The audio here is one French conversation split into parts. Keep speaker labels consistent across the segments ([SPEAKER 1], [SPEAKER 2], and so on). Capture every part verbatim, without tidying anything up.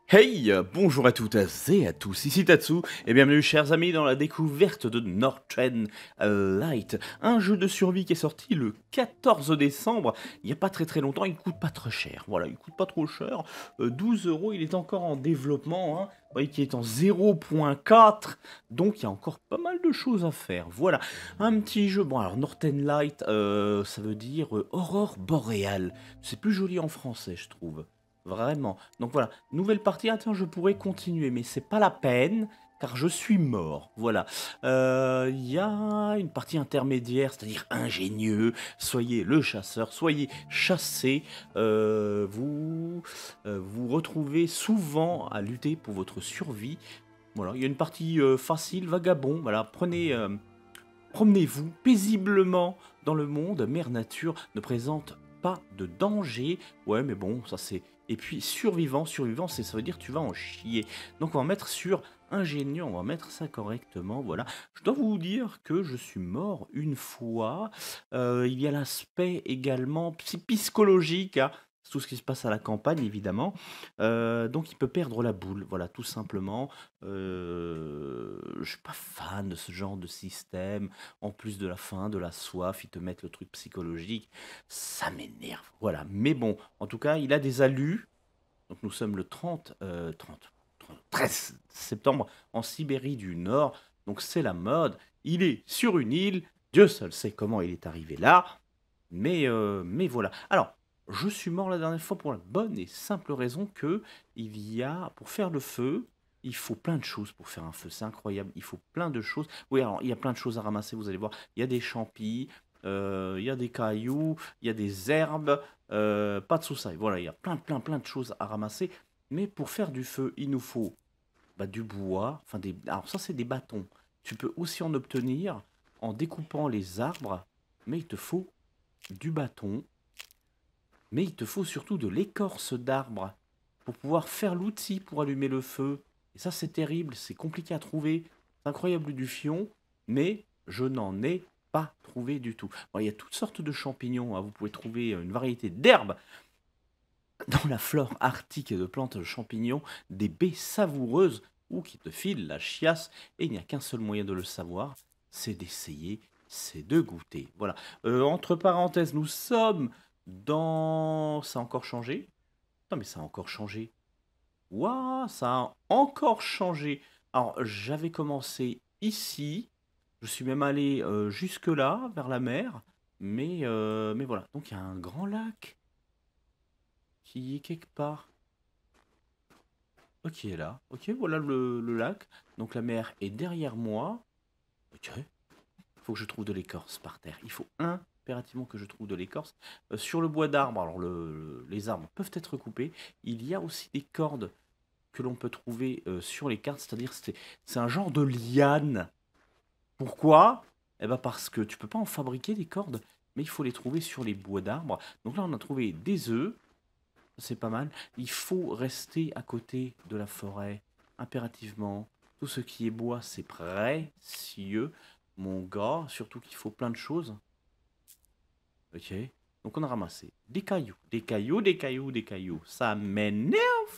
[SPEAKER 1] Hey, euh, bonjour à toutes et à tous, ici Tatsu, et bienvenue chers amis dans la découverte de Northern euh, Light, un jeu de survie qui est sorti le quatorze décembre, il n'y a pas très très longtemps, il coûte pas très cher, voilà, il coûte pas trop cher, euh, douze euros, il est encore en développement, hein, vous voyez qu'il est en zéro point quatre, donc il y a encore pas mal de choses à faire, voilà, un petit jeu, bon alors Northern Light, euh, ça veut dire euh, aurore boréale, c'est plus joli en français je trouve. Vraiment. Donc voilà, nouvelle partie. Attends, je pourrais continuer, mais c'est pas la peine, car je suis mort. Voilà. Euh, Il y a une partie intermédiaire, c'est-à-dire ingénieux. Soyez le chasseur, soyez chassé. Euh, vous euh, vous retrouvez souvent à lutter pour votre survie. Voilà, il y a une partie euh, facile, vagabond. Voilà, prenez. euh, Promenez-vous paisiblement dans le monde, Mère Nature ne présente pas de danger. Ouais, mais bon, ça c'est... Et puis survivant, survivant, c'est ça veut dire tu vas en chier. Donc on va mettre sur ingénieux, on va mettre ça correctement, voilà. Je dois vous dire que je suis mort une fois. Euh, il y a l'aspect également psy- psychologique, hein. C'est tout ce qui se passe à la campagne, évidemment. Euh, donc il peut perdre la boule, voilà, tout simplement. Euh, je suis pas fan de ce genre de système. En plus de la faim, de la soif, ils te mettent le truc psychologique. Ça m'énerve. Voilà. Mais bon, en tout cas, il a des alus. Donc nous sommes le trente, euh, trente, treize septembre en Sibérie du Nord. Donc c'est la mode. Il est sur une île. Dieu seul sait comment il est arrivé là. Mais, euh, mais voilà. Alors, je suis mort la dernière fois pour la bonne et simple raison que il y a, pour faire le feu, il faut plein de choses pour faire un feu. C'est incroyable. Il faut plein de choses. Oui, alors, il y a plein de choses à ramasser, vous allez voir. Il y a des champis, euh, il y a des cailloux, il y a des herbes, euh, pas de soucis. Voilà, il y a plein, plein, plein de choses à ramasser. Mais pour faire du feu, il nous faut bah, du bois. Enfin, des... Alors, ça, c'est des bâtons. Tu peux aussi en obtenir en découpant les arbres, mais il te faut du bâton, mais il te faut surtout de l'écorce d'arbre pour pouvoir faire l'outil pour allumer le feu. Et ça, c'est terrible, c'est compliqué à trouver. C'est incroyable du fion, mais je n'en ai pas trouvé du tout. Bon, il y a toutes sortes de champignons, hein. Vous pouvez trouver une variété d'herbes dans la flore arctique et de plantes de champignons, des baies savoureuses ou qui te filent la chiasse. Et il n'y a qu'un seul moyen de le savoir, c'est d'essayer, c'est de goûter. Voilà. Euh, entre parenthèses, nous sommes dans... Ça a encore changé. Non mais ça a encore changé. Waouh, ça a encore changé. Alors, j'avais commencé ici. Je suis même allé euh, jusque-là, vers la mer. Mais, euh, mais voilà. Donc, il y a un grand lac qui est quelque part. Ok, là. Ok, voilà le, le lac. Donc, la mer est derrière moi. Ok. Il faut que je trouve de l'écorce par terre. Il faut impérativement que je trouve de l'écorce. Euh, sur le bois d'arbre, alors le, le- les arbres peuvent être coupés. Il y a aussi des cordes que l'on peut trouver euh, sur les cartes, c'est-à-dire c'est c'est un genre de liane. Pourquoi? Eh ben parce que tu peux pas en fabriquer des cordes, mais il faut les trouver sur les bois d'arbres. Donc là, on a trouvé des œufs, c'est pas mal. Il faut rester à côté de la forêt, impérativement. Tout ce qui est bois, c'est précieux, mon gars. Surtout qu'il faut plein de choses. Ok. Donc on a ramassé des cailloux, des cailloux, des cailloux, des cailloux. Ça m'énerve.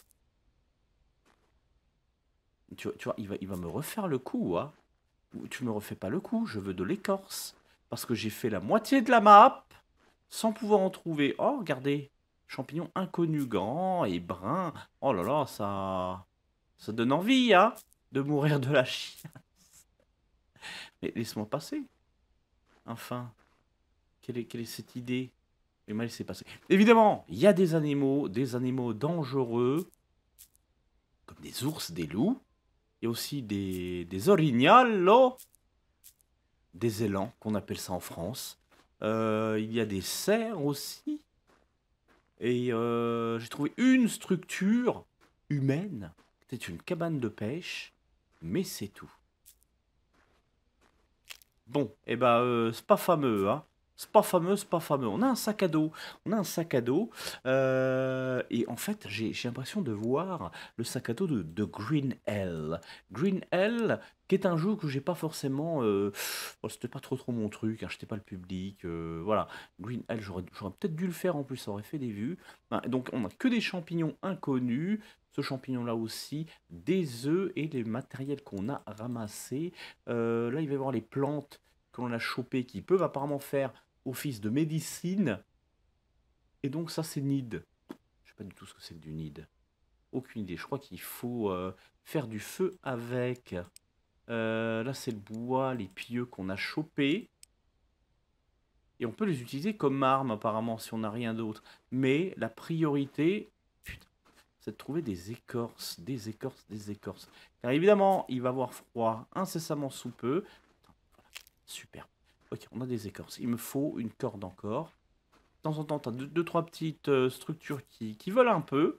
[SPEAKER 1] Tu, vois, tu vois, il va, il va me refaire le coup, hein. Ou tu me refais pas le coup, je veux de l'écorce. Parce que j'ai fait la moitié de la map sans pouvoir en trouver. Oh, regardez, champignon inconnu, grand et brun. Oh là là, ça, ça donne envie, hein, de mourir de la chienne. Mais laisse-moi passer. Enfin, quelle est, quelle est cette idée? Et mal s'est passé. Évidemment, il y a des animaux, des animaux dangereux, comme des ours, des loups. Il y a aussi des, des orignals, des élans, qu'on appelle ça en France. Euh, il y a des cerfs aussi. Et euh, j'ai trouvé une structure humaine. C'était une cabane de pêche. Mais c'est tout. Bon, et eh ben, euh, c'est pas fameux, hein. C'est pas fameux, c'est pas fameux. On a un sac à dos. On a un sac à dos. euh, et en fait, j'ai j'ai l'impression de voir le sac à dos de, de Green Hell. Green Hell, qui est un jeu que j'ai pas forcément. Euh, bon, c'était pas trop trop mon truc. Hein, j'étais pas le public. euh, voilà. Green Hell, j'aurais j'aurais peut-être dû le faire en plus. Ça aurait fait des vues. Ah, donc, on a que des champignons inconnus. Ce champignon-là aussi, des œufs et les matériels qu'on a ramassés. Euh, là, il va y avoir les plantes que l'on a chopées qui peuvent apparemment faire office de médecine. Et donc ça c'est Nid. Je sais pas du tout ce que c'est que du Nid. Aucune idée. Je crois qu'il faut euh, faire du feu avec. Euh, là c'est le bois, les pieux qu'on a chopés. Et on peut les utiliser comme arme apparemment si on n'a rien d'autre. Mais la priorité, putain, c'est de trouver des écorces, des écorces, des écorces. Car évidemment, il va avoir froid incessamment sous peu. Super. Ok, on a des écorces. Il me faut une corde encore. De temps en temps, tu as deux, deux, trois petites euh, structures qui, qui volent un peu.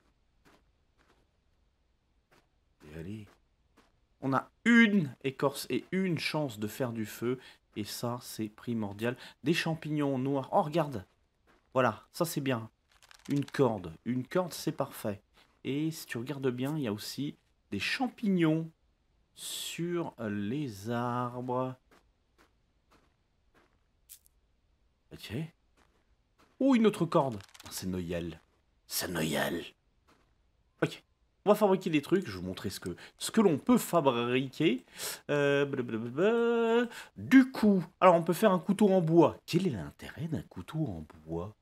[SPEAKER 1] Et allez. On a une écorce et une chance de faire du feu. Et ça, c'est primordial. Des champignons noirs. Oh, regarde. Voilà, ça c'est bien. Une corde. Une corde, c'est parfait. Et si tu regardes bien, il y a aussi des champignons sur les arbres. Ok. Oh, une autre corde. C'est Noël. C'est Noël. Ok. On va fabriquer des trucs. Je vais vous montrer ce que, ce que l'on peut fabriquer. Euh, blablabla. Du coup, alors on peut faire un couteau en bois. Quel est l'intérêt d'un couteau en bois?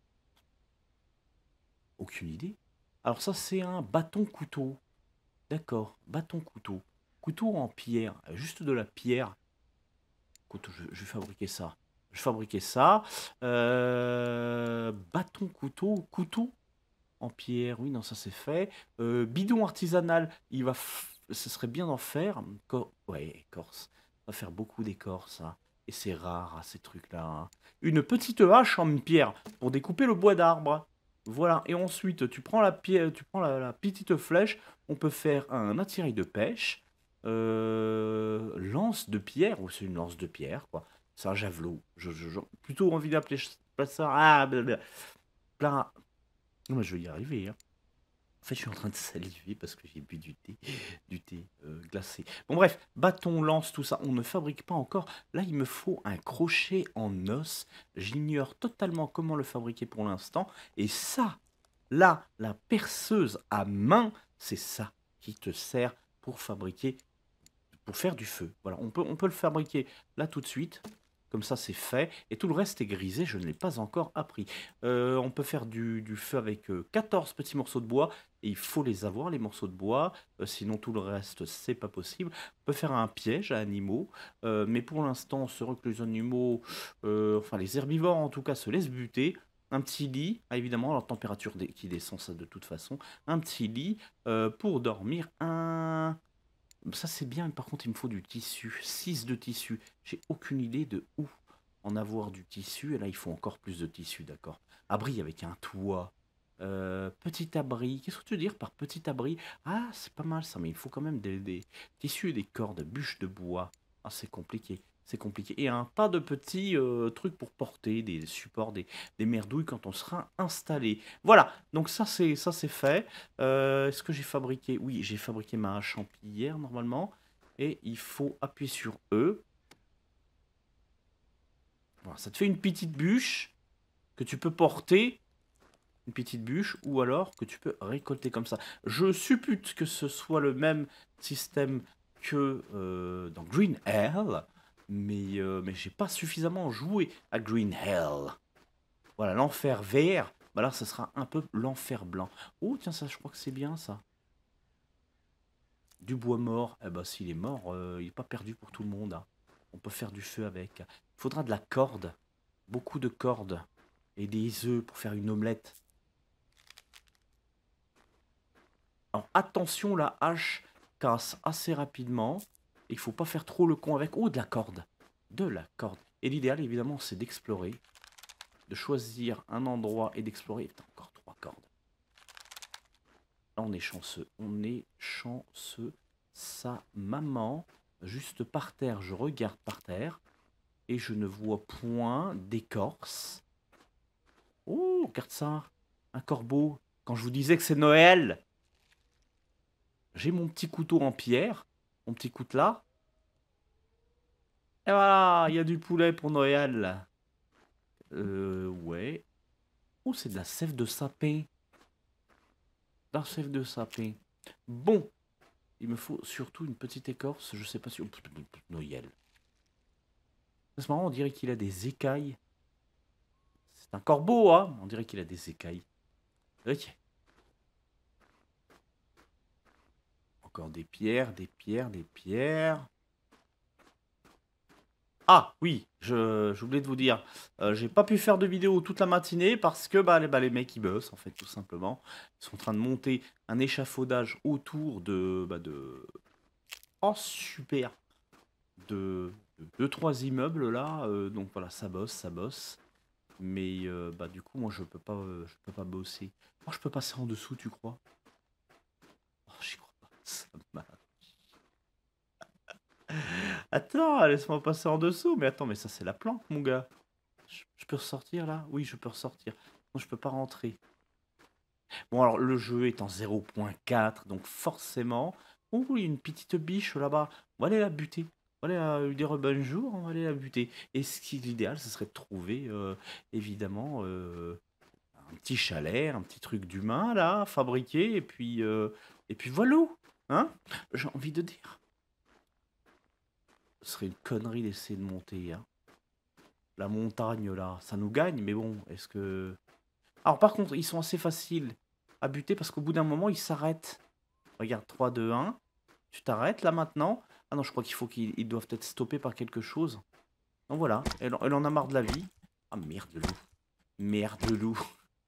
[SPEAKER 1] Aucune idée. Alors ça, c'est un bâton-couteau. D'accord, bâton-couteau. Couteau en pierre. Juste de la pierre. Écoute, je, je vais fabriquer ça. Je vais fabriquer ça. Euh, bâton-couteau. Couteau en pierre, oui, non, ça c'est fait. Euh, bidon artisanal, il va, f- ce serait bien d'en faire. Cor- ouais, écorce. On va faire beaucoup d'écorce, hein. Et c'est rare, hein, ces trucs-là, hein. Une petite hache en pierre pour découper le bois d'arbre. Voilà. Et ensuite, tu prends la pierre, tu prends la, la petite flèche. On peut faire un attirail de pêche. Euh, lance de pierre, ou c'est une lance de pierre, quoi. C'est un javelot. Je, je- je- plutôt envie d'appeler ça. Ah, blablabla. Plein. Non, mais je vais y arriver, hein. En fait, je suis en train de saliver parce que j'ai bu du thé, du thé euh, glacé. Bon, bref, bâton, lance, tout ça, on ne fabrique pas encore. Là, il me faut un crochet en os. J'ignore totalement comment le fabriquer pour l'instant. Et ça, là, la perceuse à main, c'est ça qui te sert pour fabriquer, pour faire du feu. Voilà, on peut, on peut le fabriquer là tout de suite. Comme ça, c'est fait. Et tout le reste est grisé, je ne l'ai pas encore appris. Euh, on peut faire du, du feu avec euh, quatorze petits morceaux de bois. Et il faut les avoir, les morceaux de bois. Euh, sinon, tout le reste, c'est pas possible. On peut faire un piège à animaux. Euh, mais pour l'instant, on sera que les animaux, euh, enfin les herbivores en tout cas, se laissent buter. Un petit lit, ah, évidemment, la température dé- qui descend, ça de toute façon. Un petit lit euh, pour dormir. Un... Ça c'est bien, mais par contre il me faut du tissu. Six de tissu. J'ai aucune idée de où en avoir du tissu. Et là il faut encore plus de tissu, d'accord. Abri avec un toit. Euh, petit abri. Qu'est-ce que tu veux dire par petit abri? Ah, c'est pas mal ça, mais il faut quand même des, des tissus et des cordes, bûches de bois. Ah, c'est compliqué. C'est compliqué. Et un tas de petits euh, trucs pour porter, des supports, des, des merdouilles quand on sera installé. Voilà, donc ça c'est ça c'est fait. Euh, Est-ce que j'ai fabriqué? Oui, j'ai fabriqué ma hache en pierre normalement. Et il faut appuyer sur E. Voilà, ça te fait une petite bûche que tu peux porter. Une petite bûche ou alors que tu peux récolter comme ça. Je suppute que ce soit le même système que euh, dans Green Hell. Mais, euh, mais j'ai pas suffisamment joué à Green Hell. Voilà, l'enfer vert. Bah là, ce sera un peu l'enfer blanc. Oh, tiens, ça, je crois que c'est bien ça. Du bois mort, eh ben, s'il est mort, euh, il n'est pas perdu pour tout le monde, hein. On peut faire du feu avec. Il faudra de la corde, beaucoup de cordes et des œufs pour faire une omelette. Alors attention, la hache casse assez rapidement. Il faut pas faire trop le con avec. Oh, de la corde, de la corde. Et l'idéal, évidemment, c'est d'explorer, de choisir un endroit et d'explorer. Putain, encore trois cordes. Là, on est chanceux, on est chanceux. Sa maman, juste par terre, je regarde par terre. Et je ne vois point d'écorce. Oh, regarde ça. Un corbeau. Quand je vous disais que c'est Noël, j'ai mon petit couteau en pierre. Mon petit coutelas. Et voilà, il y a du poulet pour Noël. Euh, ouais. Oh, c'est de la sève de sapin. De la sève de sapin. Bon, il me faut surtout une petite écorce. Je sais pas si... Noël. C'est marrant, on dirait qu'il a des écailles. C'est un corbeau, hein. On dirait qu'il a des écailles. Ok. Encore des pierres, des pierres, des pierres. Ah oui, je j'oubliais de vous dire, euh, j'ai pas pu faire de vidéo toute la matinée parce que bah, les, bah, les mecs ils bossent en fait tout simplement. Ils sont en train de monter un échafaudage autour de... Bah, de... Oh super. De de deux trois immeubles là. euh, donc voilà, ça bosse, ça bosse. Mais euh, bah du coup moi je peux pas euh, je peux pas bosser. Oh, je peux passer en dessous, tu crois? Oh, j'y crois pas. Ça m'a- Attends, laisse-moi passer en dessous. Mais attends, mais ça c'est la planque, mon gars. Je, je peux ressortir là? Oui, je peux ressortir. Non, je peux pas rentrer. Bon, alors le jeu est en zéro point quatre, donc forcément. Oh, il y a une petite biche là-bas. On va aller la buter. On va aller la- lui dire bonjour, on va aller la buter. Et ce qui est l'idéal, ce serait de trouver, euh, évidemment, euh, un petit chalet, un petit truc d'humain là, fabriqué, et puis, euh, et puis voilà. Hein? J'ai envie de dire. Ce serait une connerie d'essayer de monter, hein. La montagne là, ça nous gagne, mais bon, est-ce que... Alors par contre, ils sont assez faciles à buter parce qu'au bout d'un moment, ils s'arrêtent. Regarde, trois, deux, un. Tu t'arrêtes là maintenant. Ah non, je crois qu'il faut qu'ils ils doivent être stoppés par quelque chose. Donc voilà, elle, elle en a marre de la vie. Ah merde, le loup. Merde, le loup.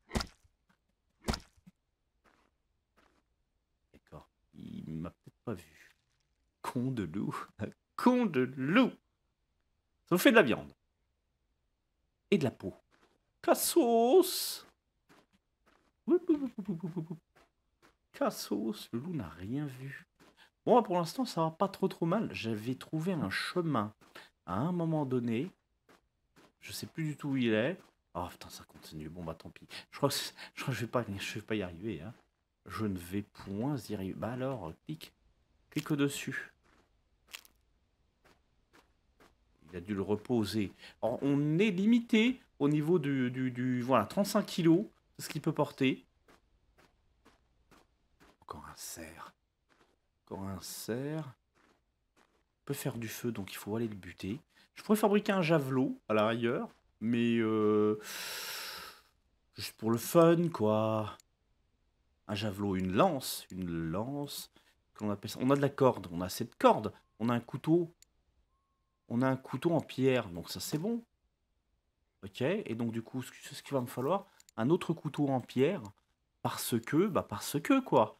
[SPEAKER 1] D'accord, il m'a peut-être pas vu. Con de loup. Con de loup. Ça vous fait de la viande. Et de la peau. Cassos. Oup, oup, oup, oup, oup, oup, oup. Cassos. Le loup n'a rien vu. Bon, pour l'instant, ça va pas trop trop mal. J'avais trouvé un chemin à un moment donné. Je sais plus du tout où il est. Oh putain, ça continue. Bon bah tant pis. Je crois que, c'est- je crois que je vais pas, je vais pas y arriver, hein. Je ne vais point y arriver. Bah alors, clique. Clique dessus. Il a dû le reposer. Alors, on est limité au niveau du, du, du- voilà, trente-cinq kilos. C'est ce qu'il peut porter. Encore un cerf. Encore un cerf. Il peut faire du feu, donc il faut aller le buter. Je pourrais fabriquer un javelot à la rigueur, mais euh, juste pour le fun, quoi. Un javelot, une lance, une lance. Qu'on appelle ça. On a de la corde, on a cette corde. On a un couteau. On a un couteau en pierre, donc ça c'est bon. Ok, et donc du coup, c'est ce qu'il va me falloir. Un autre couteau en pierre. Parce que, bah parce que quoi.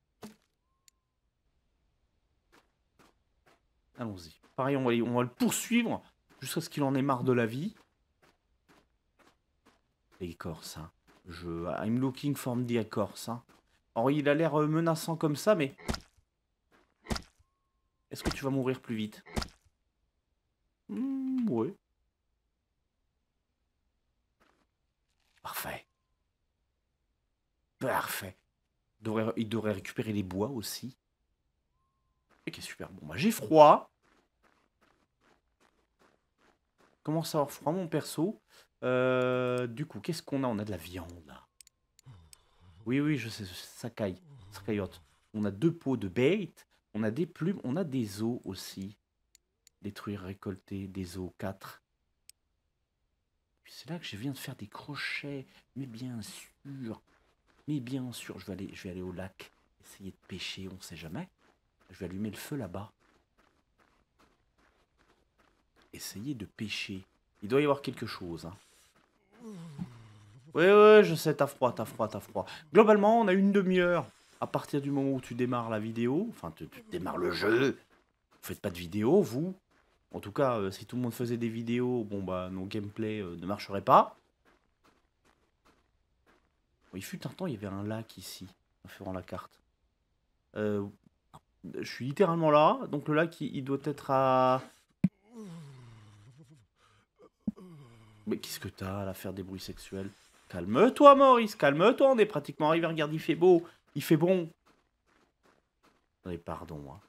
[SPEAKER 1] Allons-y. Pareil, on va, on va le poursuivre jusqu'à ce qu'il en ait marre de la vie. L'écorce, hein. Je... I'm looking for the écorce, hein. Alors, il a l'air euh, menaçant comme ça, mais... Est-ce que tu vas mourir plus vite? Hmm, ouais. Parfait. Parfait. Il devrait, il devrait récupérer les bois aussi. Ok, super. Bon, bah, j'ai froid. Commence à avoir froid, mon perso. Euh, du coup, qu'est-ce qu'on a? On a de la viande, là. Oui, oui, je sais, ça caille. Ça caillote. On a deux pots de bait. On a des plumes. On a des os aussi. Détruire, récolter. Des os, quatre. Puis c'est là que je viens de faire des crochets. Mais bien sûr. Mais bien sûr, je vais aller, je vais aller au lac. Essayer de pêcher, on sait jamais. Je vais allumer le feu là-bas. Essayer de pêcher. Il doit y avoir quelque chose, hein. Ouais, ouais, je sais, t'as froid, t'as froid, t'as froid. Globalement, on a une demi-heure à partir du moment où tu démarres la vidéo. Enfin, tu, tu démarres le jeu. Vous faites pas de vidéo, vous. En tout cas, euh, si tout le monde faisait des vidéos, bon bah nos gameplays euh, ne marcheraient pas. Il fut un temps, il y avait un lac ici, en la carte. Euh, je suis littéralement là, donc le lac il, il doit être à Mais qu'est-ce que t'as à faire des bruits sexuels? Calme-toi, Maurice, calme-toi, on est pratiquement arrivé. Regarde, il fait beau, il fait bon. Allez, pardon, moi.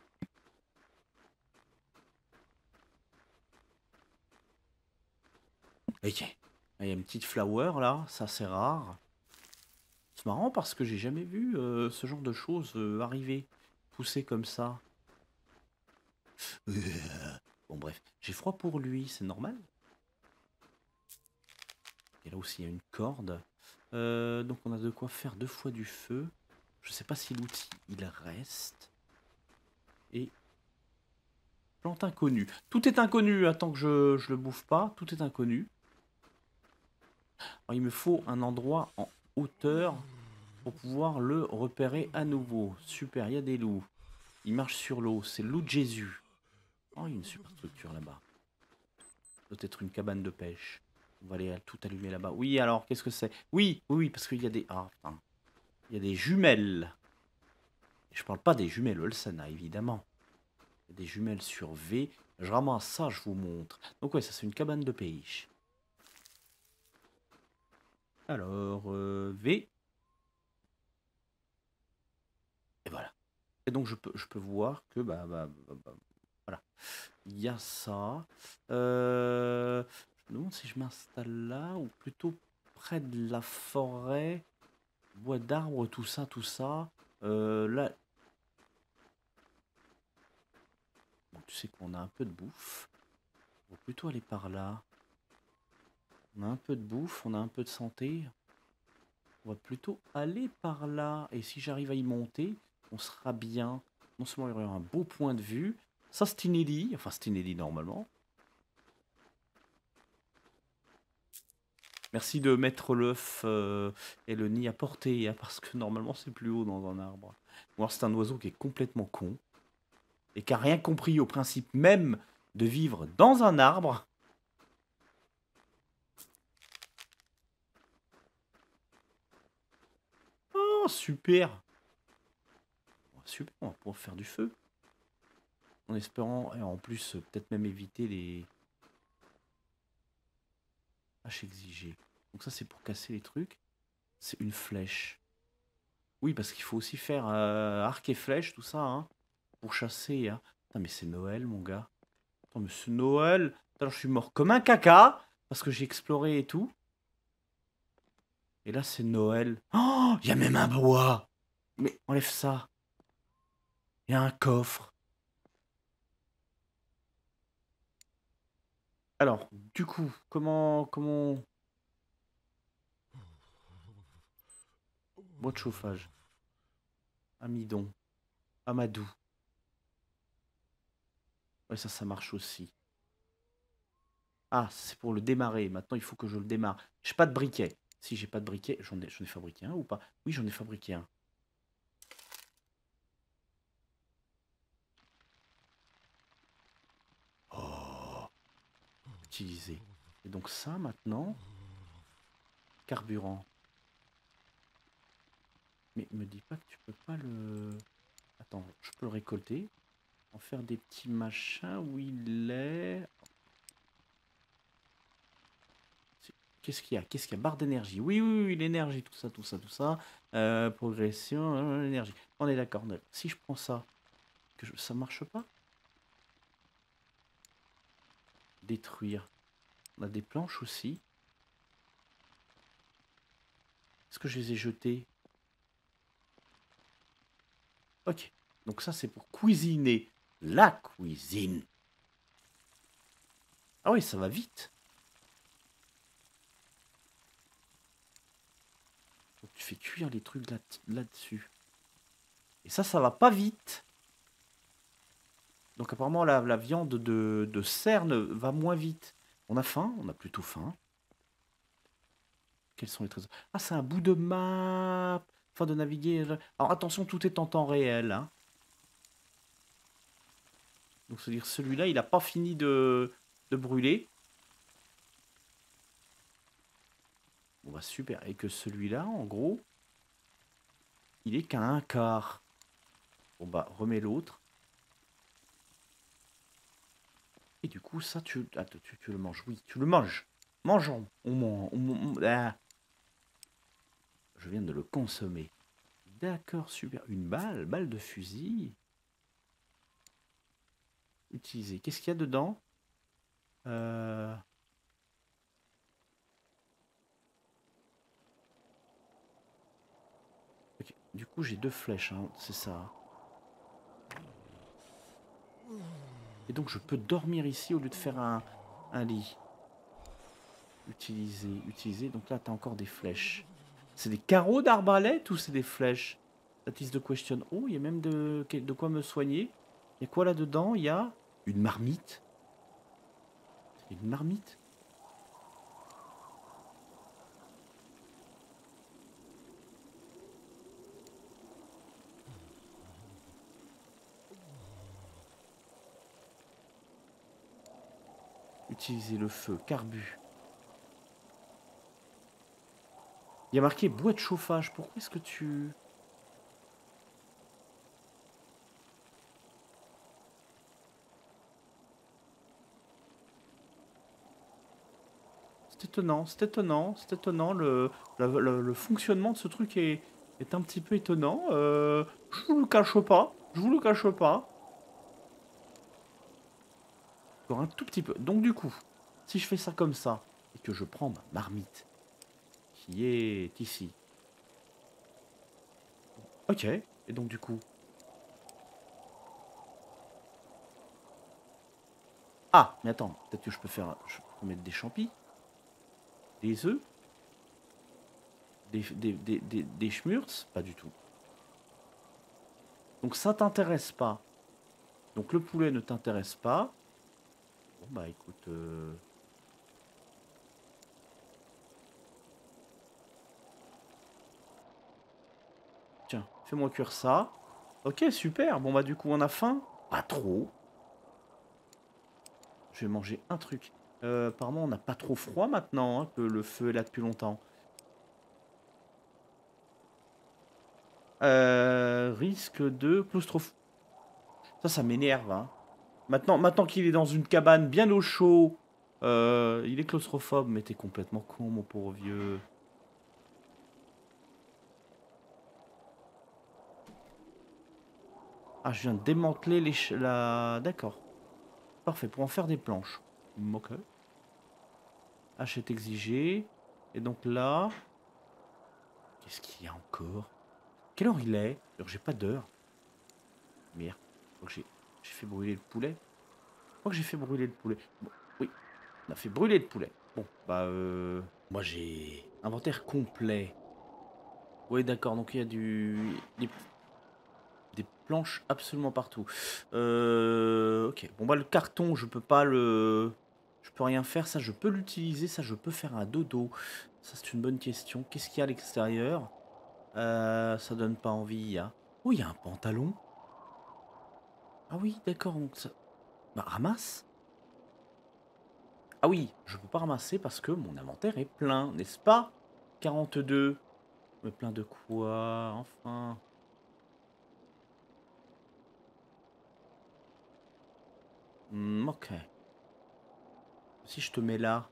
[SPEAKER 1] Ok. Il y a une petite flower là, ça c'est rare. C'est marrant parce que j'ai jamais vu euh, ce genre de choses euh, arriver, pousser comme ça. Euh, Bon bref, j'ai froid pour lui, c'est normal. Et là aussi il y a une corde. Euh, donc on a de quoi faire deux fois du feu. Je sais pas si l'outil il reste. Et plante inconnue. Tout est inconnu, attends que je, je le bouffe pas. Tout est inconnu. Alors, il me faut un endroit en hauteur pour pouvoir le repérer à nouveau. Super, il y a des loups. Il marche sur l'eau, c'est le loup de Jésus. Oh, il y a une super structure là-bas. Peut-être une cabane de pêche. On va aller tout allumer là-bas. Oui, alors, qu'est-ce que c'est? Oui, oui, oui, parce qu'il y a des... Ah, putain. Il y a des jumelles. Et je parle pas des jumelles Olsana, évidemment. Il y a des jumelles sur V. Je ramasse ça, je vous montre. Donc ouais, ça c'est une cabane de pêche. Alors, euh, V. Et voilà. Et donc je peux, je peux voir que... Bah, bah, bah, bah, voilà. Il y a ça. Euh, je me demande si je m'installe là ou plutôt près de la forêt. Bois d'arbres, tout ça, tout ça. Euh, là, bon, tu sais qu'on a un peu de bouffe. On va plutôt aller par là. On a un peu de bouffe, on a un peu de santé. On va plutôt aller par là. Et si j'arrive à y monter, on sera bien. Non seulement il y aura un beau point de vue. Ça, c'est inédit. Enfin, c'est inédit normalement. Merci de mettre l'œuf euh, et le nid à portée, hein, parce que normalement c'est plus haut dans un arbre. Ou alors c'est un oiseau qui est complètement con et qui a rien compris au principe même de vivre dans un arbre. Oh, super! Super, on va pouvoir faire du feu. En espérant, et en plus, peut-être même éviter les haches exigées. Donc ça c'est pour casser les trucs. C'est une flèche. Oui, parce qu'il faut aussi faire euh, arc et flèche, tout ça, hein, pour chasser. Hein. Putain, mais c'est Noël, mon gars. Attends, mais c'est Noël. Attends, je suis mort comme un caca, parce que j'ai exploré et tout. Et là, c'est Noël. Oh, il y a même un bois. Mais enlève ça. Il y a un coffre. Alors, du coup, comment... comment... Bois de chauffage. Amidon. Amadou. Ouais, ça, ça marche aussi. Ah, c'est pour le démarrer. Maintenant, il faut que je le démarre. J'ai pas de briquet. Si j'ai pas de briquet, j'en ai, j'en ai fabriqué un ou pas? Oui, j'en ai fabriqué un. Oh, utilisé. Et donc ça, maintenant, carburant. Mais me dis pas que tu peux pas le... Attends, je peux le récolter. En faire des petits machins. Où il est... Qu'est-ce qu'il y a? Qu'est-ce qu'il y a? Barre d'énergie. Oui, oui, oui, l'énergie, tout ça, tout ça, tout ça. Euh, progression, euh, énergie. On est d'accord. Si je prends ça, que je... ça marche pas? Détruire. On a des planches aussi. Est-ce que je les ai jetées? Ok. Donc ça, c'est pour cuisiner. La cuisine. Ah oui, ça va vite. Donc tu fais cuire les trucs là- là-dessus. Et ça, ça va pas vite. Donc apparemment, la, la viande de, de cerne va moins vite. On a faim? On a plutôt faim. Quels sont les trésors? Ah, c'est un bout de map. Afin de naviguer. Alors attention, tout est en temps réel. Hein. Donc c'est-à-dire celui-là, il n'a pas fini de, de brûler. Bon bah super. Et que celui-là, en gros, il est qu'à un quart. Bon bah remets l'autre. Et du coup, ça, tu... Attends, tu, tu le manges. Oui, tu le manges. Mangeons. On, man- on, man- ah. Je viens de le consommer. D'accord, super. Une balle, balle de fusil. Utilisée. Qu'est-ce qu'il y a dedans? euh... ok. Du coup, j'ai deux flèches, hein, c'est ça. Et donc, je peux dormir ici au lieu de faire un, un lit. Utiliser, utiliser. Donc là, tu as encore des flèches. C'est des carreaux d'arbalète ou c'est des flèches? That is the question. Oh, il y a même de, de quoi me soigner. Il y a quoi là-dedans? Il y a une marmite. Une marmite? Utiliser le feu, carbu. Il y a marqué bois de chauffage. Pourquoi est-ce que tu... C'est étonnant, c'est étonnant, c'est étonnant. Le, le, le- le fonctionnement de ce truc est, est un petit peu étonnant. Euh, je vous le cache pas. Je vous le cache pas. Encore un tout petit peu. Donc du coup, si je fais ça comme ça, et que je prends ma marmite, qui est ici. Ok. Et donc du coup... Ah, mais attends, peut-être que je peux faire... Je peux mettre des champis, des œufs, des, des, des, des, des schmurts. Pas du tout. Donc ça t'intéresse pas. Donc le poulet ne t'intéresse pas. Bon bah écoute... euh, Tiens, fais-moi cuire ça. Ok, super. Bon bah du coup on a faim. Pas trop. Je vais manger un truc. Euh, apparemment on n'a pas trop froid maintenant, hein, que le feu est là depuis longtemps. Euh, risque de claustrophobie. Ça, ça m'énerve, hein. Maintenant, maintenant qu'il est dans une cabane bien au chaud, euh, il est claustrophobe. Mais t'es complètement con, mon pauvre vieux. Ah, je viens de démanteler les... ch- la... D'accord. Parfait, pour en faire des planches. Ok. H est exigé. Et donc là... Qu'est-ce qu'il y a encore? Quelle heure il est? Alors, j'ai pas d'heure. Merde. Je crois que j'ai j'ai fait brûler le poulet. Je crois que j'ai fait brûler le poulet. Bon, oui, on a fait brûler le poulet. Bon, bah euh... moi j'ai inventaire complet. Oui, d'accord, donc il y a du... Des, des planches absolument partout. Euh... Ok, bon bah le carton, je peux pas le... Je peux rien faire, ça je peux l'utiliser, ça je peux faire un dodo. Ça c'est une bonne question. Qu'est-ce qu'il y a à l'extérieur? euh, Ça donne pas envie, hein. Oh, il y a un pantalon. Ah oui, d'accord, donc ça... Bah ramasse. Ah oui, je peux pas ramasser parce que mon inventaire est plein, n'est-ce pas? Quarante-deux. Mais plein de quoi? Enfin. Hmm, ok. Si je te mets là,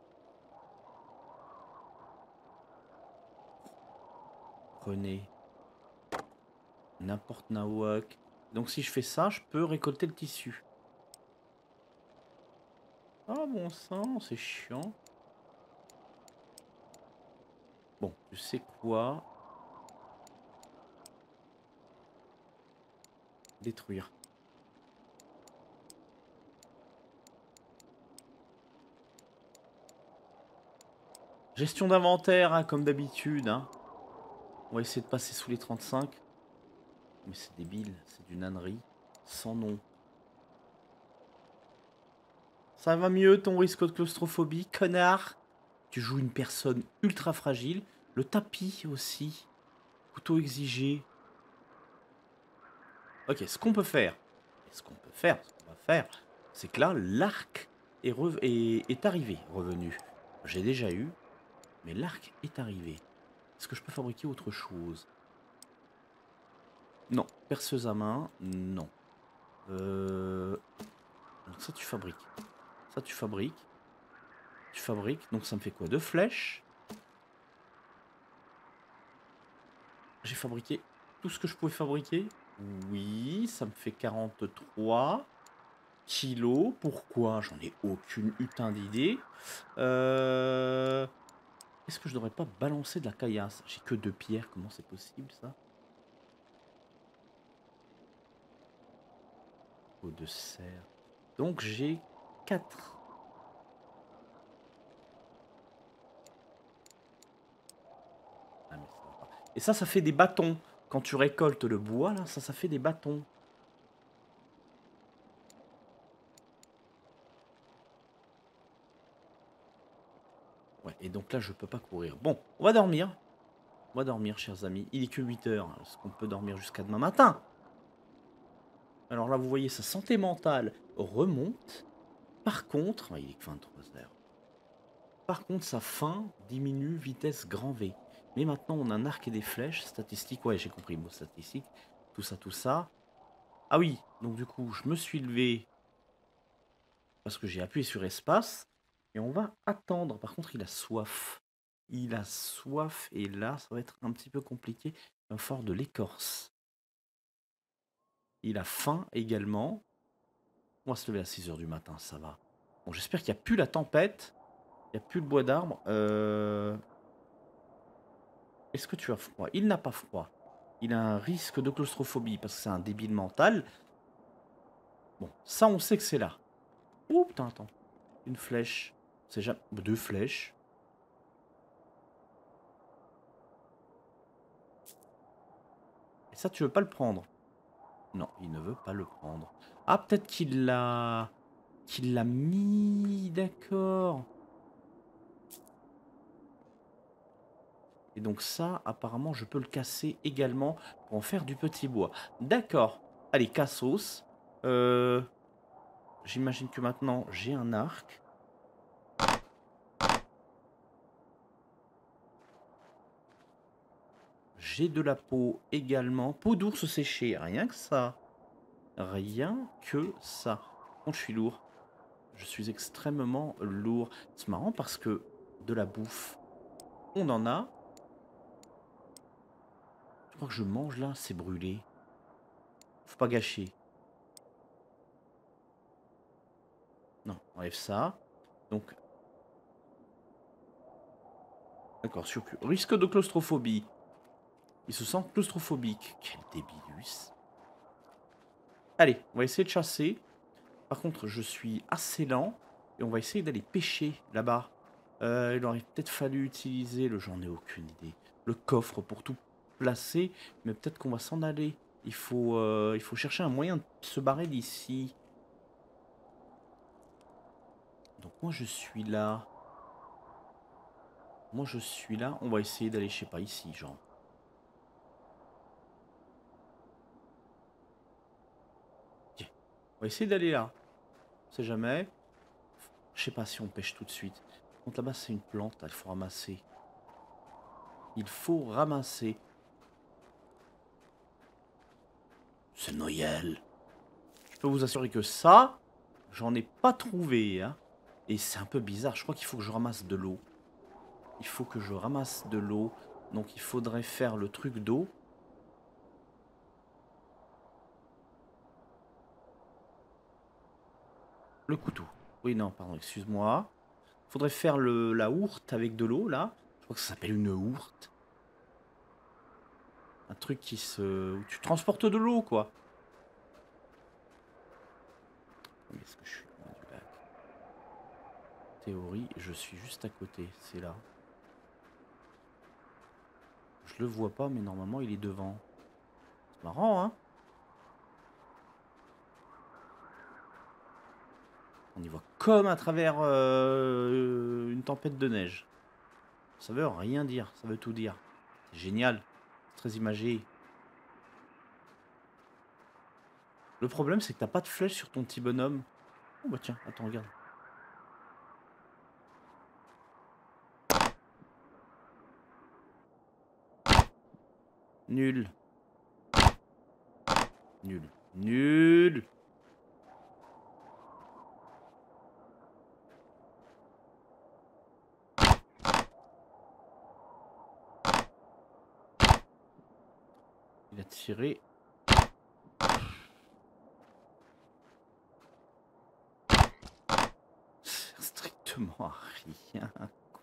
[SPEAKER 1] René, n'importe nawak. Donc si je fais ça, je peux récolter le tissu. Ah bon sang, c'est chiant. Bon, tu sais quoi? Détruire. Gestion d'inventaire, hein, comme d'habitude, hein. On va essayer de passer sous les trente-cinq. Mais c'est débile, c'est du nannerie. Sans nom. Ça va mieux ton risque de claustrophobie, connard? Tu joues une personne ultra fragile. Le tapis aussi. Couteau exigé. Ok, ce qu'on peut faire. Ce qu'on peut faire, ce qu'on va faire, c'est que là, l'arc est, rev- est, est arrivé, revenu. J'ai déjà eu, mais l'arc est arrivé. Est-ce que je peux fabriquer autre chose? Non. Perceuse à main, non. Euh... Donc ça, tu fabriques. Ça, tu fabriques. Tu fabriques, donc ça me fait quoi? Deux flèches. J'ai fabriqué tout ce que je pouvais fabriquer. Oui, ça me fait quarante-trois kilos. Pourquoi? J'en ai aucune putain d'idée. Euh... Est-ce que je devrais pas balancer de la caillasse? J'ai que deux pierres, comment c'est possible ça? Peau de serre. Donc j'ai quatre. Ah, mais ça va pas. Et ça, ça fait des bâtons. Quand tu récoltes le bois, là, ça, ça fait des bâtons. Ouais, et donc là, je peux pas courir. Bon, on va dormir. On va dormir, chers amis. Il est que huit heures. Est-ce qu'on peut dormir jusqu'à demain matin? Alors là, vous voyez, sa santé mentale remonte. Par contre, ouais, il est que vingt-trois heures. Par contre, sa faim diminue vitesse grand V. Mais maintenant, on a un arc et des flèches. Statistiques, ouais, j'ai compris le mot statistique. Tout ça, tout ça. Ah oui, donc du coup, je me suis levé parce que j'ai appuyé sur espace. Et on va attendre. Par contre, il a soif. Il a soif. Et là, ça va être un petit peu compliqué. Il va falloir de l'écorce. Il a faim également. On va se lever à six heures du matin, ça va. Bon, j'espère qu'il n'y a plus la tempête. Il n'y a plus le bois d'arbre. Euh... Est-ce que tu as froid? Il n'a pas froid. Il a un risque de claustrophobie parce que c'est un débile mental. Bon, ça, on sait que c'est là. Oh, putain, attends. Une flèche. C'est jamais... Deux flèches. Et ça, tu veux pas le prendre? Non, il ne veut pas le prendre. Ah, peut-être qu'il l'a... Qu'il l'a mis... D'accord. Et donc ça, apparemment, je peux le casser également pour en faire du petit bois. D'accord. Allez, cassos. Euh, J'imagine que maintenant, j'ai un arc. J'ai de la peau également. Peau d'ours séchée, rien que ça. Rien que ça. Par contre, je suis lourd. Je suis extrêmement lourd. C'est marrant parce que de la bouffe, on en a. Je crois que je mange là, c'est brûlé. Faut pas gâcher. Non, on enlève ça. Donc, d'accord, surplus. Risque de claustrophobie. Il se sent claustrophobique. Quel débilus. Allez, on va essayer de chasser. Par contre, je suis assez lent. Et on va essayer d'aller pêcher là-bas. Euh, il aurait peut-être fallu utiliser le... J'en ai aucune idée. Le coffre pour tout placer. Mais peut-être qu'on va s'en aller. Il faut, euh, il faut chercher un moyen de se barrer d'ici. Donc moi, je suis là. Moi, je suis là. On va essayer d'aller, je sais pas, ici, genre. Tiens, on va essayer d'aller là. On sait jamais. Je sais pas si on pêche tout de suite. Par contre, là-bas, c'est une plante. Il faut ramasser. Il faut ramasser. C'est Noël. Je peux vous assurer que ça, j'en ai pas trouvé. Hein. Et c'est un peu bizarre. Je crois qu'il faut que je ramasse de l'eau. Il faut que je ramasse de l'eau. Donc, il faudrait faire le truc d'eau. Le couteau. Oui, non, pardon, excuse-moi. Il faudrait faire le, la hourte avec de l'eau, là. Je crois que ça s'appelle une hourte. Un truc qui se... où tu transportes de l'eau, quoi. Est-ce que je suis loin du lac? Théorie, je suis juste à côté. C'est là. Je le vois pas, mais normalement, il est devant. C'est marrant, hein? On y voit comme à travers euh, une tempête de neige. Ça veut rien dire, ça veut tout dire. C'est génial, très imagé. Le problème, c'est que t'as pas de flèche sur ton petit bonhomme. Oh bah tiens, attends, regarde. Nul. Nul. Nul. tirer. Ça sert strictement à rien.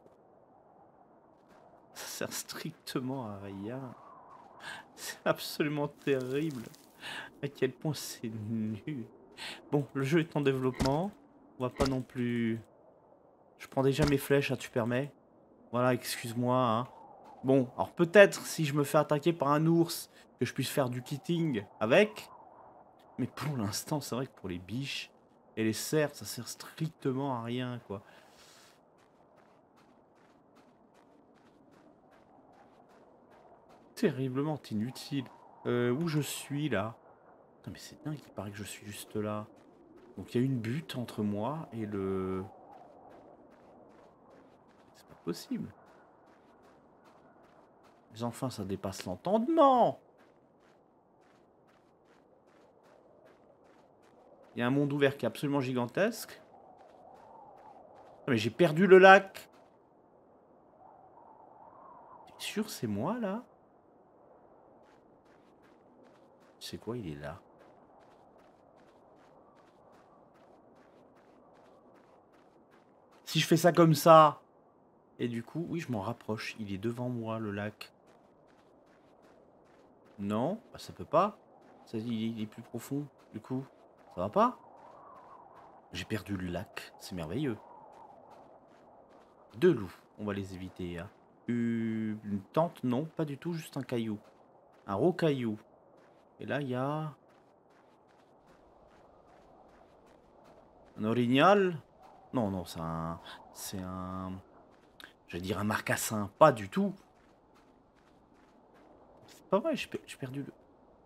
[SPEAKER 1] Ça sert strictement à rien. C'est absolument terrible. À quel point c'est nul. Bon, le jeu est en développement. On va pas non plus... Je prends déjà mes flèches, hein, tu permets. Voilà, excuse-moi. Hein. Bon, alors peut-être si je me fais attaquer par un ours, que je puisse faire du kitting avec. Mais pour l'instant, c'est vrai que pour les biches et les cerfs, ça sert strictement à rien, quoi. Terriblement inutile. Euh, où je suis, là? Putain, mais c'est dingue, il paraît que je suis juste là. Donc il y a une butte entre moi et le... C'est pas possible. Mais enfin, ça dépasse l'entendement. Il y a un monde ouvert qui est absolument gigantesque. Ah, mais j'ai perdu le lac. T'es sûr c'est moi, là? Tu sais quoi, il est là. Si je fais ça comme ça... Et du coup, oui, je m'en rapproche. Il est devant moi, le lac. Non, bah, ça peut pas. Ça, il, il est plus profond, du coup. Ça va pas? J'ai perdu le lac. C'est merveilleux. Deux loups. On va les éviter. Hein. Une tente, non, pas du tout. Juste un caillou. Un rocaillou. Et là, il y a... Un orignal. Non, non, c'est un... C'est un... Je vais dire un marcassin. Pas du tout. C'est pas vrai, j'ai j'ai perdu le...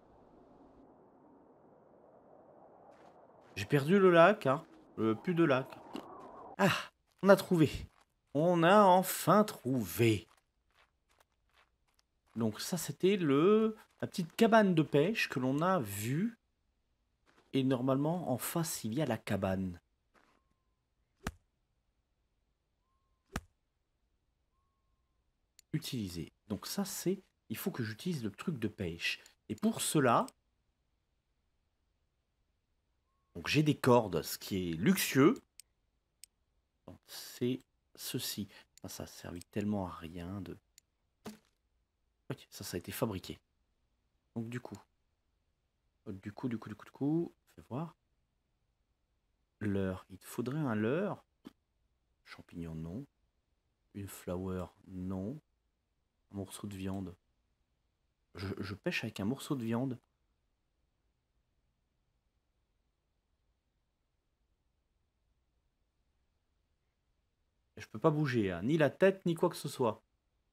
[SPEAKER 1] J'ai perdu le lac, hein. Euh, plus de lac. Ah, on a trouvé. On a enfin trouvé. Donc ça, c'était le la petite cabane de pêche que l'on a vue. Et normalement, en face, il y a la cabane. Utiliser. Donc ça, c'est... Il faut que j'utilise le truc de pêche. Et pour cela... Donc j'ai des cordes, ce qui est luxueux. C'est ceci. Ça, ça a servi tellement à rien de... Ok, ça, ça a été fabriqué. Donc du coup... Du coup, du coup, du coup, du coup... Fais voir. Leurre. Il te faudrait un leurre. Champignon, non. Une flower, non. Un morceau de viande. Je, je pêche avec un morceau de viande. Et je peux pas bouger, hein, ni la tête, ni quoi que ce soit.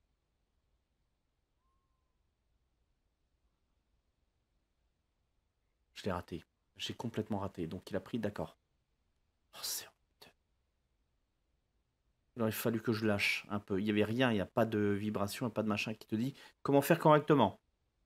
[SPEAKER 1] Je l'ai raté. J'ai complètement raté. Donc il a pris, d'accord. Oh, c'est honteux. Il aurait fallu que je lâche un peu. Il n'y avait rien, il n'y a pas de vibration, il n'y a pas de machin qui te dit comment faire correctement.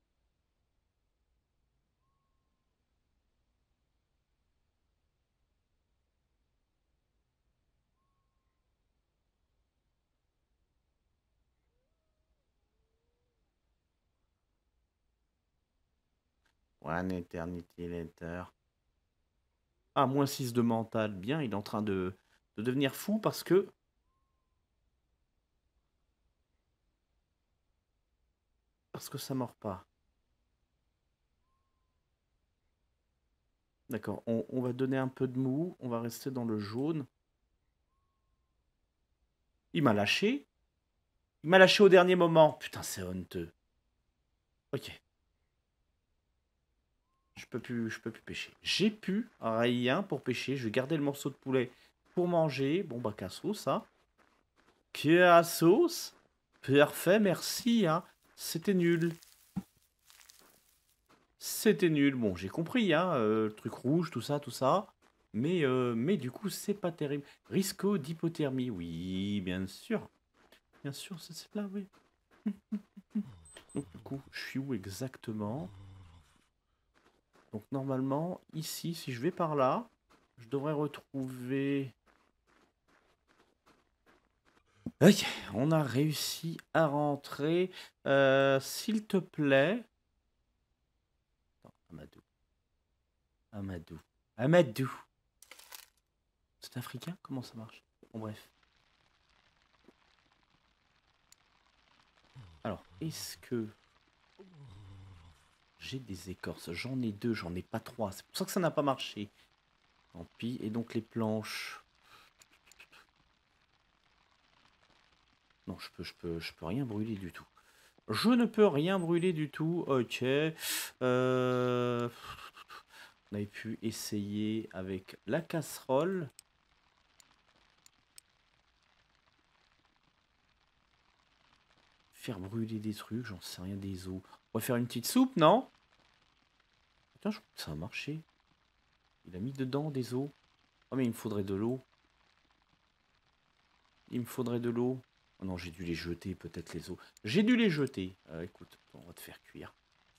[SPEAKER 1] One eternity later. Ah, moins six de mental. Bien, il est en train de, de devenir fou parce que... Parce que ça mord pas. D'accord, on, on va donner un peu de mou. On va rester dans le jaune. Il m'a lâché. Il m'a lâché au dernier moment. Putain, c'est honteux. Ok. Je peux plus, je peux plus pêcher. J'ai pu rien pour pêcher. Je vais garder le morceau de poulet pour manger. Bon, bah, cassos, ça. Cassos. Parfait, merci. Hein. C'était nul. C'était nul. Bon, j'ai compris, hein. euh, le truc rouge, tout ça, tout ça. Mais, euh, mais du coup, c'est pas terrible. Risco d'hypothermie. Oui, bien sûr. Bien sûr, c'est là, oui. Donc, du coup, je suis où exactement? Donc, normalement, ici, si je vais par là, je devrais retrouver... Ok, on a réussi à rentrer. Euh, S'il te plaît, Amadou. Amadou. Amadou. C'est africain? Comment ça marche? Bon, bref. Alors, est-ce que j'ai des écorces? J'en ai deux, j'en ai pas trois. C'est pour ça que ça n'a pas marché. Tant pis. Et donc les planches. Non, je peux, je peux, je peux rien brûler du tout. Je ne peux rien brûler du tout. Ok. Euh... On avait pu essayer avec la casserole. Faire brûler des trucs, j'en sais rien, des os. On va faire une petite soupe, non? Putain, je crois que ça a marché. Il a mis dedans des os. Oh, mais il me faudrait de l'eau. Il me faudrait de l'eau. Oh non, j'ai dû les jeter, peut-être les os. J'ai dû les jeter. Euh, écoute, on va te faire cuire.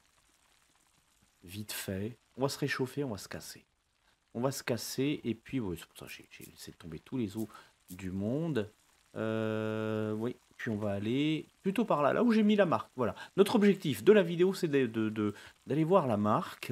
[SPEAKER 1] Vite fait. On va se réchauffer, on va se casser. On va se casser, et puis, oui, c'est pour ça que j'ai laissé tomber tous les os du monde. Euh, oui, puis on va aller plutôt par là, là où j'ai mis la marque. Voilà. Notre objectif de la vidéo, c'est de, de, de, d'aller voir la marque.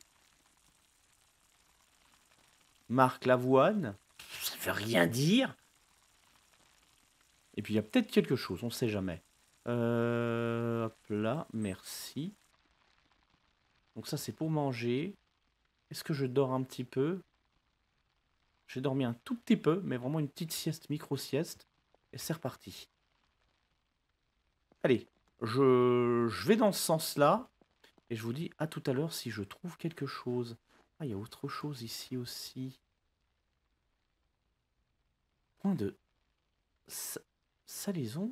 [SPEAKER 1] Marque l'avoine. Ça ne veut rien dire. Et puis il y a peut-être quelque chose, on ne sait jamais. Euh, hop là, merci. Donc ça c'est pour manger. Est-ce que je dors un petit peu? J'ai dormi un tout petit peu, mais vraiment une petite sieste, micro-sieste. Et c'est reparti. Allez, je, je vais dans ce sens-là. Et je vous dis à tout à l'heure si je trouve quelque chose. Ah, il y a autre chose ici aussi. Point de sa salaison.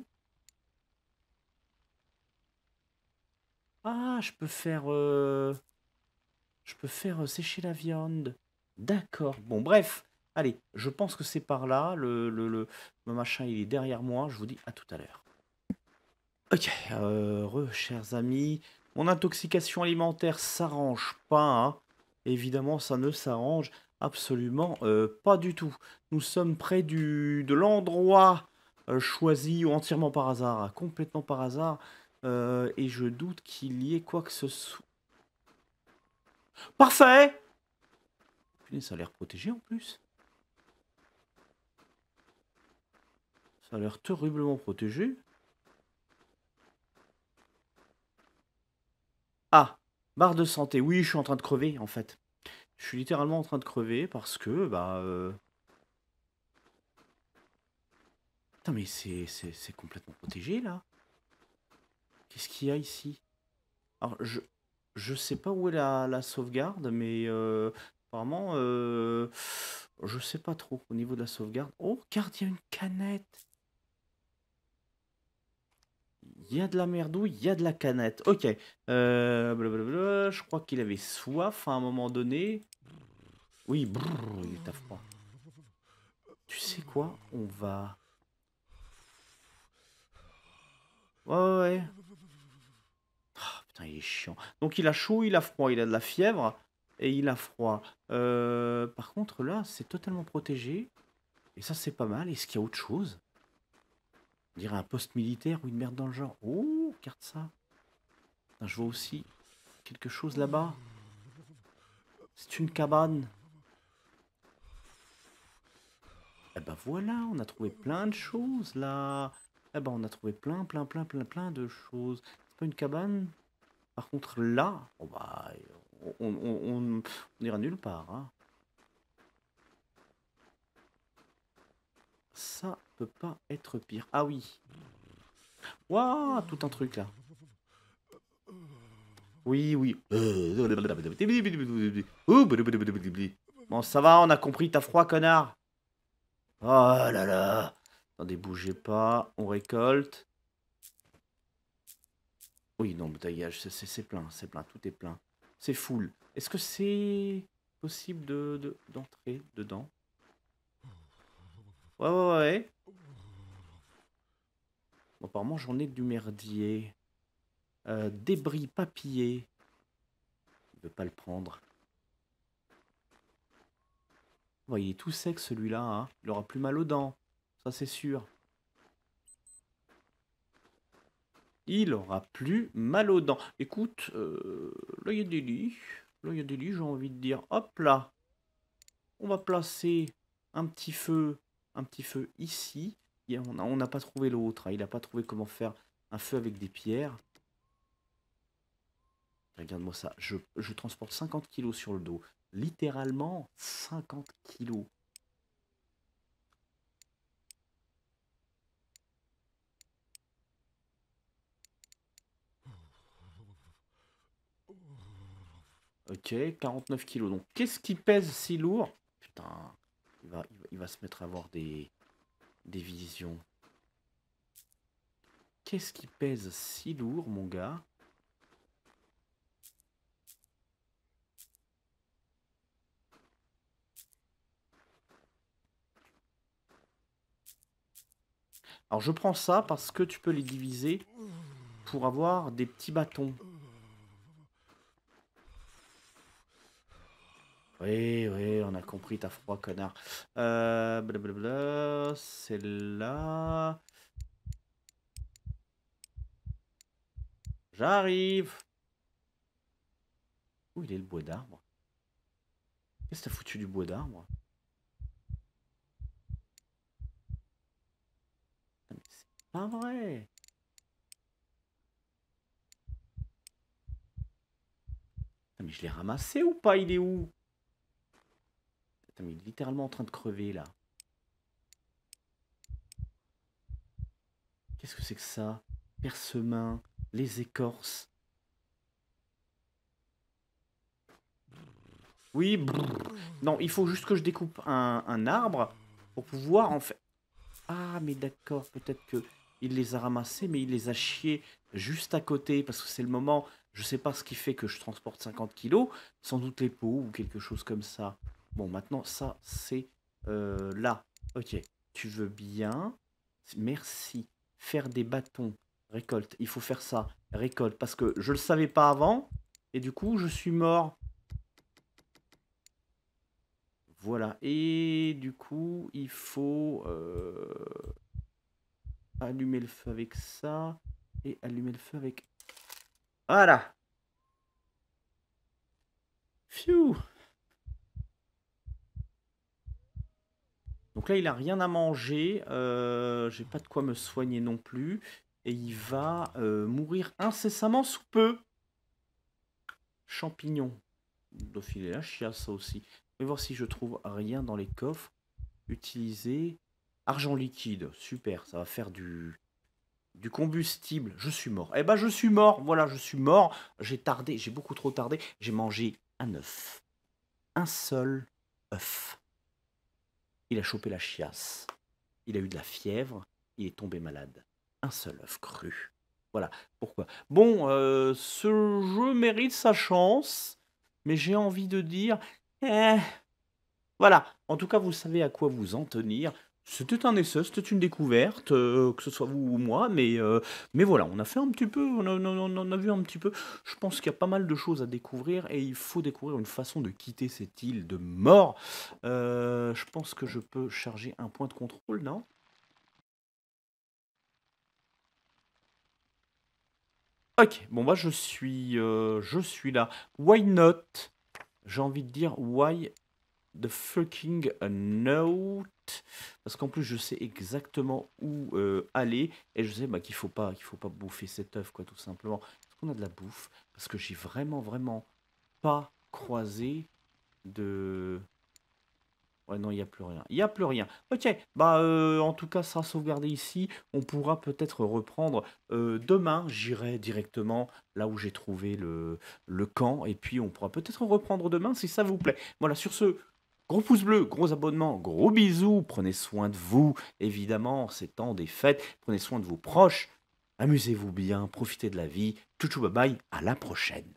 [SPEAKER 1] Ah, je peux faire... Euh... Je peux faire euh, sécher la viande. D'accord. Bon, bref. Allez, je pense que c'est par là. Le, le, le, le machin, il est derrière moi. Je vous dis à tout à l'heure. Ok, euh, re, chers amis. Mon intoxication alimentaire s'arrange pas. Hein. Évidemment, ça ne s'arrange absolument euh, pas du tout. Nous sommes près du, de l'endroit euh, choisi ou entièrement par hasard, hein, complètement par hasard. Euh, et je doute qu'il y ait quoi que ce soit. Parfait! Putain, ça a l'air protégé en plus. Ça a l'air terriblement protégé. Ah, barre de santé. Oui, je suis en train de crever en fait. Je suis littéralement en train de crever parce que, bah... Euh... Putain, mais c'est c'est complètement protégé là. Qu'est-ce qu'il y a ici? Alors, je je sais pas où est la, la sauvegarde, mais euh, apparemment, euh, je sais pas trop au niveau de la sauvegarde. Oh, regarde, il y a une canette. Il y a de la merdouille, il y a de la canette. Ok. Euh, blablabla, je crois qu'il avait soif à un moment donné. Oui, brrr, il est à froid. Tu sais quoi? On va... Ouais, ouais, ouais. Ah, putain, il est chiant. Donc il a chaud, il a froid, il a de la fièvre et il a froid. Euh, par contre, là, c'est totalement protégé. Et ça, c'est pas mal. Est-ce qu'il y a autre chose? On dirait un poste militaire ou une merde dans le genre. Oh, regarde ça. Putain, je vois aussi quelque chose là-bas. C'est une cabane. Eh ben voilà, on a trouvé plein de choses là. Eh ben on a trouvé plein, plein, plein, plein, plein de choses. C'est pas une cabane? Par contre là, oh bah, on, on, on, on ira nulle part. Hein. Ça peut pas être pire. Ah oui. Waouh, tout un truc là. Oui, oui. Bon, ça va, on a compris, t'as froid, connard. Oh là là. Attendez, bougez pas. On récolte. Oui, non, bouteillage, c'est plein, c'est plein, tout est plein. C'est full. Est-ce que c'est possible de, de, d'entrer dedans? Ouais, ouais, ouais. Bon, apparemment, j'en ai du merdier. Euh, débris papier. Il veut pas le prendre. Ouais, il est tout sec, celui-là. Hein. Il aura plus mal aux dents. Ça, c'est sûr. Il aura plus mal aux dents. Écoute, euh, là, il y a des lits. Là, il y a des lits, j'ai envie de dire. Hop là. On va placer un petit feu, un petit feu ici. Il y a- On a- on n'a pas trouvé l'autre, hein. Il n'a pas trouvé comment faire un feu avec des pierres. Regarde-moi ça. Je, je transporte cinquante kilos sur le dos. Littéralement cinquante kilos. Ok, quarante-neuf kilos. Donc, qu'est-ce qui pèse si lourd? Putain, il va, il va, il va se mettre à avoir des, des visions. Qu'est-ce qui pèse si lourd, mon gars? Alors, je prends ça parce que tu peux les diviser pour avoir des petits bâtons. Oui, oui, on a compris, t'as froid, connard. Euh, blablabla, celle-là. J'arrive. Où il est le bois d'arbre? Qu'est-ce que t'as foutu du bois d'arbre? Putain, mais c'est pas vrai. Putain, mais je l'ai ramassé ou pas? Il est où? Putain, mais il est littéralement en train de crever là. Qu'est-ce que c'est que ça? Percemin, les écorces. Oui, brrr. Non, il faut juste que je découpe un, un arbre pour pouvoir en fait. Ah, mais d'accord, peut-être que il les a ramassés, mais il les a chiés juste à côté, parce que c'est le moment, je sais pas ce qui fait que je transporte cinquante kilos, sans doute les pots ou quelque chose comme ça. Bon, maintenant, ça, c'est euh, là. Ok, tu veux bien. Merci. Faire des bâtons. Récolte. Il faut faire ça. Récolte. Parce que je le savais pas avant, et du coup, je suis mort. Voilà. Et du coup, il faut... euh, allumer le feu avec ça. Et allumer le feu avec... Voilà. Phew. Donc là, il a rien à manger. Euh, j'ai pas de quoi me soigner non plus. Et il va euh, mourir incessamment sous peu. Champignons. Il doit filer la chiasse, ça aussi. Je vais voir si je trouve rien dans les coffres. Utiliser argent liquide. Super, ça va faire du... Du combustible, je suis mort. Eh ben, je suis mort. Voilà, je suis mort. J'ai tardé, j'ai beaucoup trop tardé. J'ai mangé un œuf. Un seul œuf. Il a chopé la chiasse. Il a eu de la fièvre. Il est tombé malade. Un seul œuf cru. Voilà pourquoi. Bon, euh, ce jeu mérite sa chance. Mais j'ai envie de dire... Eh, voilà, en tout cas, vous savez à quoi vous en tenir. C'était un essai, c'était une découverte, euh, que ce soit vous ou moi, mais, euh, mais voilà, on a fait un petit peu, on a, on a- on a vu un petit peu. Je pense qu'il y a pas mal de choses à découvrir et il faut découvrir une façon de quitter cette île de mort. Euh, je pense que je peux charger un point de contrôle, non? Ok, bon bah je suis, euh, je suis là. Why not? J'ai envie de dire why The fucking note. Parce qu'en plus, je sais exactement où euh, aller. Et je sais bah, qu'il faut pas, qu'il faut pas bouffer cet œuf, quoi, tout simplement. Est-ce qu'on a de la bouffe? Parce que j'ai vraiment, vraiment pas croisé de... Ouais, non, il n'y a plus rien. Il n'y a plus rien. Ok, bah euh, en tout cas, ça sera sauvegardé ici. On pourra peut-être reprendre euh, demain. J'irai directement là où j'ai trouvé le, le camp. Et puis, on pourra peut-être reprendre demain si ça vous plaît. Voilà, sur ce, gros pouce bleu, gros abonnement, gros bisous. Prenez soin de vous, évidemment, c'est temps des fêtes. Prenez soin de vos proches. Amusez-vous bien, profitez de la vie. Tchou tchou, bye bye, à la prochaine.